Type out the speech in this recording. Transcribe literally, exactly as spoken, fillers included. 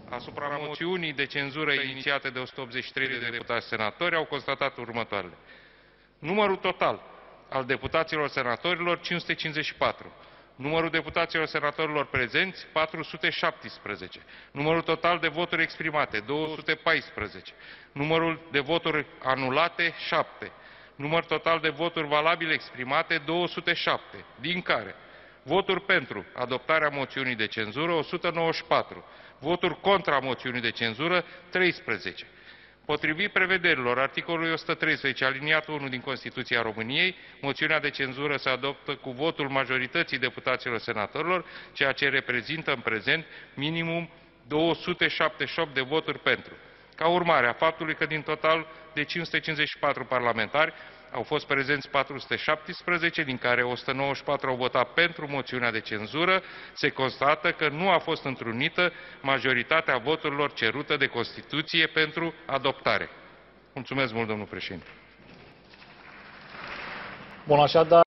asupra moțiunii de cenzură inițiate de o sută optzeci și trei de deputați senatori au constatat următoarele. Numărul total al deputaților senatorilor cinci sute cincizeci și patru. Numărul deputaților senatorilor prezenți patru sute șaptesprezece. Numărul total de voturi exprimate două sute paisprezece. Numărul de voturi anulate șapte. Număr total de voturi valabile exprimate două sute șapte, din care voturi pentru adoptarea moțiunii de cenzură o sută nouăzeci și patru, voturi contra moțiunii de cenzură treisprezece. Potrivit prevederilor articolului o sută treisprezece aliniatul unu din Constituția României, moțiunea de cenzură se adoptă cu votul majorității deputaților senatorilor, ceea ce reprezintă în prezent minimum două sute șaptezeci și opt de voturi pentru. Ca urmare a faptului că din total de cinci sute cincizeci și patru parlamentari au fost prezenți patru sute șaptesprezece, din care o sută nouăzeci și patru au votat pentru moțiunea de cenzură, se constată că nu a fost întrunită majoritatea voturilor cerută de Constituție pentru adoptare. Mulțumesc mult, domnul președinte. Bun, așadar.